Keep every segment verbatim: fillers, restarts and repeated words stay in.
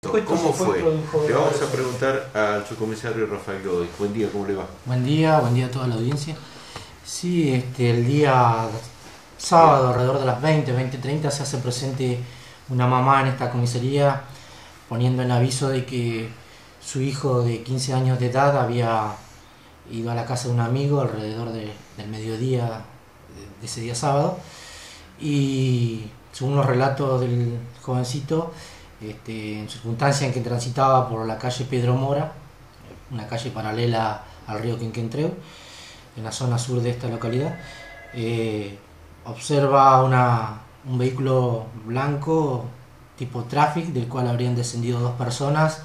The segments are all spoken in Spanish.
¿Cómo fue? Le vamos a preguntar al subcomisario Rafael Godoy. Buen día, ¿cómo le va? Buen día, buen día a toda la audiencia. Sí, este, el día sábado, alrededor de las veinte, veinte treinta, se hace presente una mamá en esta comisaría poniendo en aviso de que su hijo de quince años de edad había ido a la casa de un amigo alrededor de, del mediodía de ese día sábado, y según los relatos del jovencito, este, en circunstancias en que transitaba por la calle Pedro Mora, una calle paralela al río Quenquentreu, en la zona sur de esta localidad, eh, observa una, un vehículo blanco tipo Traffic, del cual habrían descendido dos personas,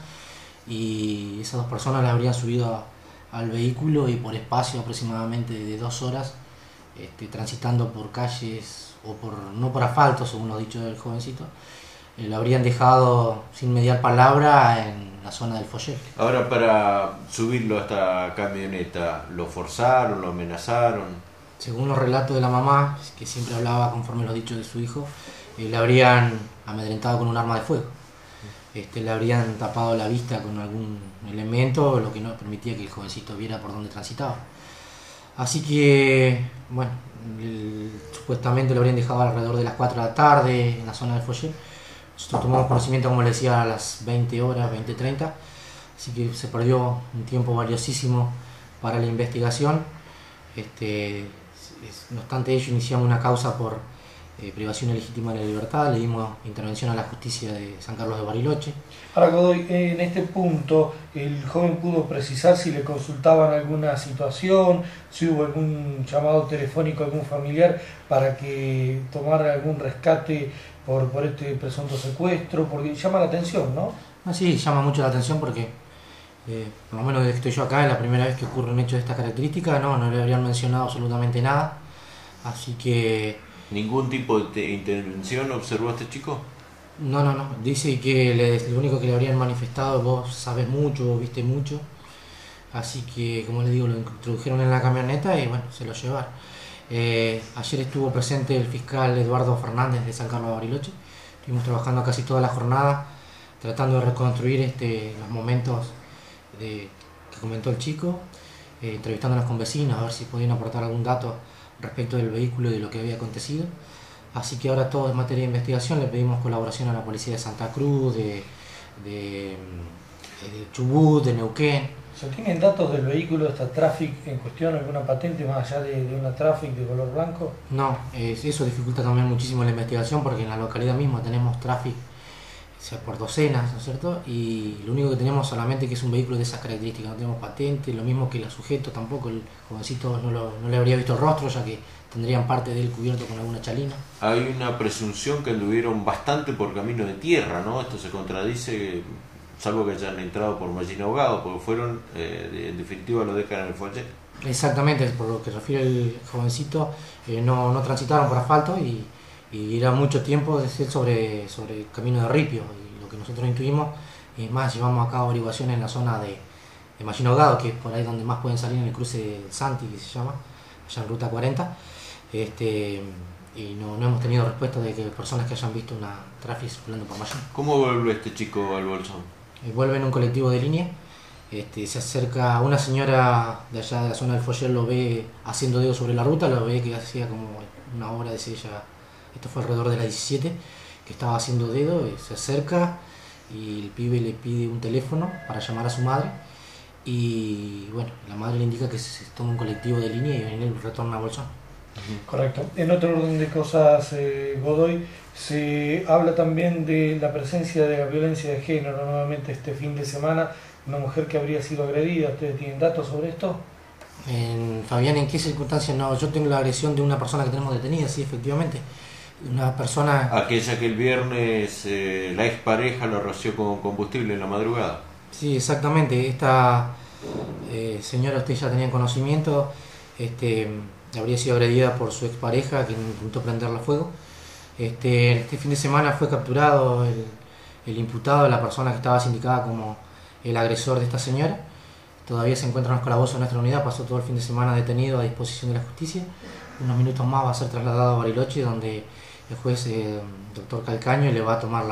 y esas dos personas le habrían subido a, al vehículo, y por espacio aproximadamente de dos horas, este, transitando por calles, o por no por asfalto, según lo dicho del jovencito, eh, lo habrían dejado sin mediar palabra en la zona del Foller. Ahora, para subirlo a esta camioneta, ¿lo forzaron, lo amenazaron? Según los relatos de la mamá, que siempre hablaba conforme los dichos de su hijo, eh, le habrían amedrentado con un arma de fuego. Este, le habrían tapado la vista con algún elemento, lo que no permitía que el jovencito viera por dónde transitaba. Así que, bueno, el, supuestamente lo habrían dejado alrededor de las cuatro de la tarde en la zona del Foller. Nosotros tomamos conocimiento, como le decía, a las veinte horas, veinte treinta, así que se perdió un tiempo valiosísimo para la investigación. Este, es, no obstante ello, iniciamos una causa por eh, privación ilegítima de la libertad, le dimos intervención a la justicia de San Carlos de Bariloche. Ahora, Godoy, en este punto, ¿el joven pudo precisar si le consultaban alguna situación, si hubo algún llamado telefónico a algún familiar para que tomara algún rescate por, por este presunto secuestro? Porque llama la atención, ¿no? Ah, sí, llama mucho la atención porque, eh, por lo menos desde que estoy yo acá, es la primera vez que ocurre un hecho de esta característica. No, no le habrían mencionado absolutamente nada, así que... ¿Ningún tipo de intervención observó a este chico? No, no, no. Dice que le, lo único que le habrían manifestado: vos sabes mucho, vos viste mucho. Así que, como le digo, lo introdujeron en la camioneta y bueno, se lo llevaron. Eh, ayer estuvo presente el fiscal Eduardo Fernández de San Carlos de Bariloche. Estuvimos trabajando casi toda la jornada tratando de reconstruir este, los momentos de, que comentó el chico, eh, entrevistándonos con vecinos a ver si podían aportar algún dato respecto del vehículo y de lo que había acontecido. Así que ahora todo es materia de investigación. Le pedimos colaboración a la policía de Santa Cruz, de, de, de Chubut, de Neuquén. ¿Se tienen datos del vehículo de esta Traffic en cuestión, alguna patente más allá de, de una Traffic de color blanco? No, eh, eso dificulta también muchísimo la investigación, porque en la localidad misma tenemos Traffic, o sea, por docenas, ¿no es cierto? Y lo único que tenemos solamente que es un vehículo de esas características, no tenemos patente, lo mismo que el sujeto tampoco, el jovencito no, lo, no le habría visto el rostro, ya que tendrían parte de él cubierto con alguna chalina. Hay una presunción que anduvieron bastante por camino de tierra, ¿no? Esto se contradice, salvo que hayan entrado por Mallina Ahogado, porque fueron, eh, en definitiva lo dejan en el Foller. Exactamente, por lo que refiere el jovencito, eh, no, no transitaron por asfalto y, y era mucho tiempo de ser sobre, sobre el camino de ripio, y lo que nosotros intuimos, es más, llevamos a cabo averiguaciones en la zona de, de Mallina Ahogado, que es por ahí donde más pueden salir, en el cruce de Santi, que se llama, allá en ruta cuarenta, este, y no, no hemos tenido respuesta de que personas que hayan visto una Traffic circulando por Mallina. ¿Cómo vuelve este chico al Bolsón? Eh, vuelve en un colectivo de línea. Este, se acerca una señora de allá de la zona del Foller, lo ve haciendo dedo sobre la ruta, lo ve que hacía como una hora de ella, esto fue alrededor de las diecisiete, que estaba haciendo dedo, y se acerca y el pibe le pide un teléfono para llamar a su madre, y bueno, la madre le indica que se toma un colectivo de línea y él retorna a Bolsón. Correcto. En otro orden de cosas, eh, Godoy, se habla también de la presencia de la violencia de género nuevamente este fin de semana, una mujer que habría sido agredida. ¿Ustedes tienen datos sobre esto? En, Fabián, ¿en qué circunstancias? No, yo tengo la agresión de una persona que tenemos detenida, sí, efectivamente. Una persona... Aquella que el viernes eh, la expareja lo roció con combustible en la madrugada. Sí, exactamente. Esta eh, señora, usted ya tenía conocimiento, este, habría sido agredida por su expareja, que intentó prenderla a fuego. Este, este fin de semana fue capturado el, el imputado, la persona que estaba sindicada como el agresor de esta señora. Todavía se encuentra en los calabozos de nuestra unidad, pasó todo el fin de semana detenido a disposición de la justicia. Unos minutos más va a ser trasladado a Bariloche, donde el juez, eh, doctor Calcaño, le va a tomar la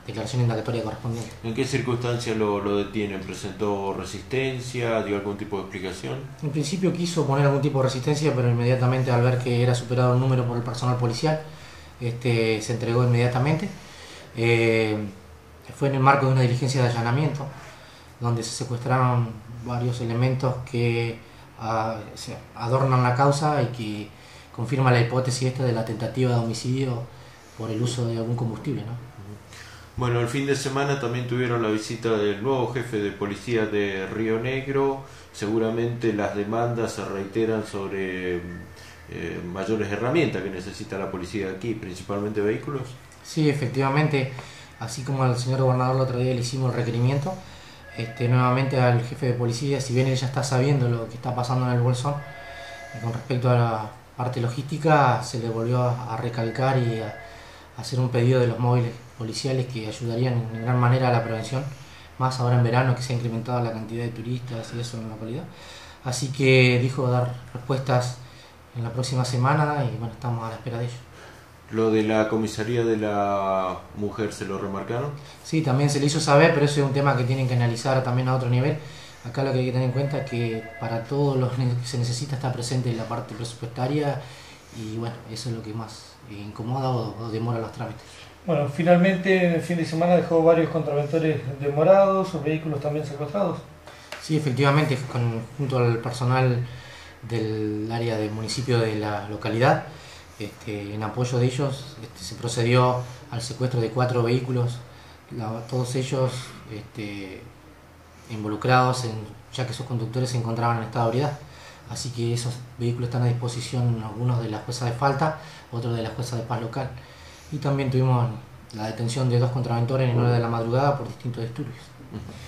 declaración indagatoria correspondiente. ¿En qué circunstancias lo, lo detienen? ¿Presentó resistencia? ¿Dio algún tipo de explicación? En principio quiso poner algún tipo de resistencia, pero inmediatamente al ver que era superado el número por el personal policial, este, se entregó inmediatamente. Eh, fue en el marco de una diligencia de allanamiento, donde se secuestraron varios elementos que a, se adornan la causa y que confirma la hipótesis esta de la tentativa de homicidio por el uso de algún combustible, ¿no? Bueno, el fin de semana también tuvieron la visita del nuevo jefe de policía de Río Negro. Seguramente las demandas se reiteran sobre eh, mayores herramientas que necesita la policía aquí, principalmente vehículos. Sí, efectivamente, así como al señor gobernador el otro día le hicimos el requerimiento, este, nuevamente al jefe de policía, si bien él ya está sabiendo lo que está pasando en el Bolsón, con respecto a la parte logística, se le volvió a, a recalcar y a, a hacer un pedido de los móviles policiales que ayudarían en gran manera a la prevención, más ahora en verano que se ha incrementado la cantidad de turistas y eso en la localidad. Así que dijo dar respuestas en la próxima semana y bueno, estamos a la espera de ello. ¿Lo de la comisaría de la mujer se lo remarcaron? Sí, también se le hizo saber, pero eso es un tema que tienen que analizar también a otro nivel. Acá lo que hay que tener en cuenta es que para todos los que se necesita estar presente en la parte presupuestaria y bueno, eso es lo que más incomoda o, o demora los trámites. Bueno, finalmente en el fin de semana dejó varios contraventores demorados, o vehículos también secuestrados. Sí, efectivamente, con, junto al personal del área del municipio de la localidad, este, en apoyo de ellos este, se procedió al secuestro de cuatro vehículos, la, todos ellos este, involucrados, en, ya que sus conductores se encontraban en estado de ebriedad. Así que esos vehículos están a disposición, algunos de la jueza de falta, otros de la jueza de paz local. Y también tuvimos la detención de dos contraventores en hora de la madrugada por distintos disturbios.